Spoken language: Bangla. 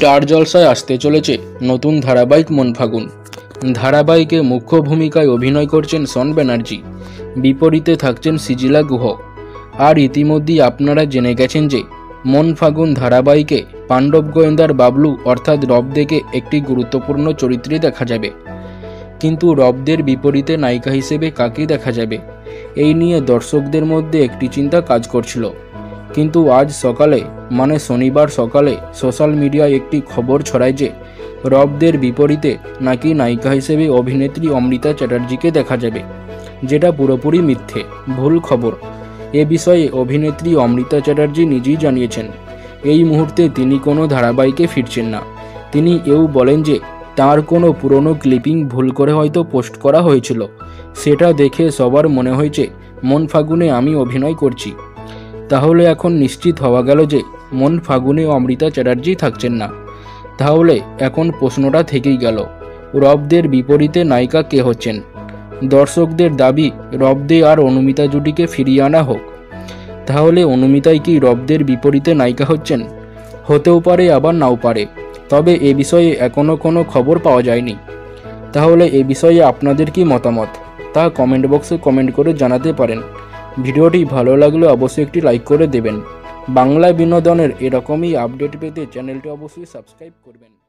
স্টার জলসায় আসতে চলেছে নতুন ধারাবাহিক মন ফাগুন। ধারাবাহিকে মুখ্য ভূমিকায় অভিনয় করছেন শন ব্যানার্জি, বিপরীতে থাকছেন সিজিলা গুহ। আর ইতিমধ্যেই আপনারা জেনে গেছেন যে মন ফাগুন ধারাবাহিকে পাণ্ডব গোয়েন্দার বাবলু অর্থাৎ রবদেকে একটি গুরুত্বপূর্ণ চরিত্রে দেখা যাবে। কিন্তু রবদের বিপরীতে নায়িকা হিসেবে কাকে দেখা যাবে, এই নিয়ে দর্শকদের মধ্যে একটি চিন্তা কাজ করছিল। কিন্তু আজ সকালে মানে শনিবার সকালে সোশ্যাল মিডিয়ায় একটি খবর ছড়ায় যে রবদের বিপরীতে নাকি নায়িকা হিসেবে অভিনেত্রী অমৃতা চ্যাটার্জিকে দেখা যাবে, যেটা পুরোপুরি মিথ্যে, ভুল খবর। এ বিষয়ে অভিনেত্রী অমৃতা চ্যাটার্জি নিজেই জানিয়েছেন এই মুহূর্তে তিনি কোনো ধারাবাহিকে ফিরছেন না। তিনি এও বলেন যে তার কোনো পুরনো ক্লিপিং ভুল করে হয়তো পোস্ট করা হয়েছিল, সেটা দেখে সবার মনে হয়েছে মন ফাগুনে আমি অভিনয় করছি। তাহলে এখন নিশ্চিত হওয়া গেল যে মন ফাগুনে অমৃতা চ্যাটার্জি থাকছেন না। তাহলে এখন প্রশ্নটা থেকেই গেল, রবদের বিপরীতে নায়িকা কে হচ্ছেন? দর্শকদের দাবি রবদে আর অনুমিতা জুটিকে ফিরিয়ে আনা হোক। তাহলে অনুমিতাই কি রবদের বিপরীতে নায়িকা হচ্ছেন? হতেও পারে আবার নাও পারে, তবে এ বিষয়ে এখনও কোনো খবর পাওয়া যায়নি। তাহলে এ বিষয়ে আপনাদের কি মতামত তা কমেন্ট বক্সে কমেন্ট করে জানাতে পারেন। ভিডিওটি ভালো লাগলে অবশ্যই একটি লাইক করে দেবেন। বাংলা বিনোদনের এরকমই আপডেট পেতে চ্যানেলটি অবশ্যই সাবস্ক্রাইব করবেন।